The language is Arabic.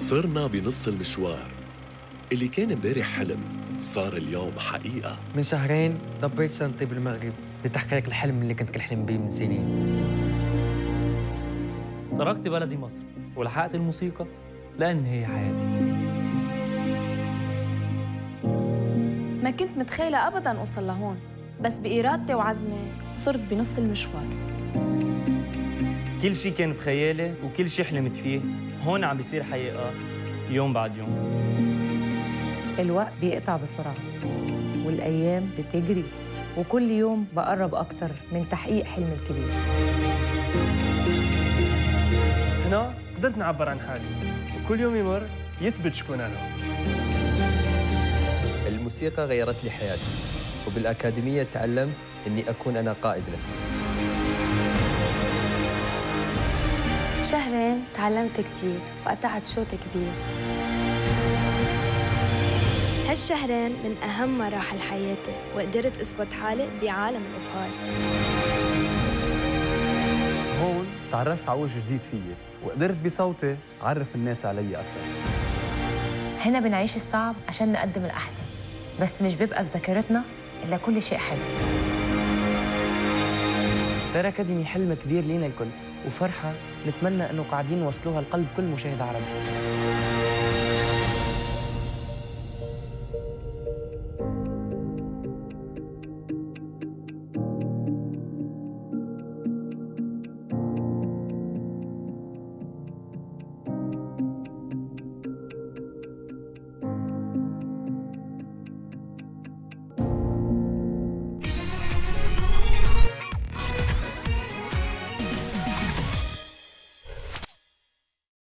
صرنا بنص المشوار. اللي كان امبارح حلم صار اليوم حقيقة. من شهرين ضبيت شنطتي بالمغرب لتحقيق الحلم اللي كنت كنحلم بيه من سنين. تركت بلدي مصر ولحقت الموسيقى لأن هي حياتي. ما كنت متخيلة أبداً أوصل لهون، بس بإرادتي وعزمي صرت بنص المشوار. كل شيء كان بخيالي وكل شيء حلمت فيه هون عم بيصير حقيقة يوم بعد يوم. الوقت بيقطع بسرعة والأيام بتجري، وكل يوم بقرب أكتر من تحقيق حلمي الكبير. هنا قدرت نعبر عن حالي، وكل يوم يمر يثبت شكون أنا. الموسيقى غيرت لي حياتي، وبالأكاديمية تعلمت إني أكون أنا قائد نفسي. بشهرين تعلمت كتير وقطعت شوط كبير. هالشهرين من أهم مراحل حياتي، وقدرت أثبت حالي بعالم الإبهار. هون تعرفت على وجه جديد فيي، وقدرت بصوتي أعرف الناس علي أكثر. هنا بنعيش الصعب عشان نقدم الأحسن، بس مش بيبقى في ذاكرتنا إلا كل شيء حلو. ستار أكاديمي حلم كبير لينا الكل، وفرحة نتمنى أنه قاعدين نوصلوها لقلب كل مشاهد عربي.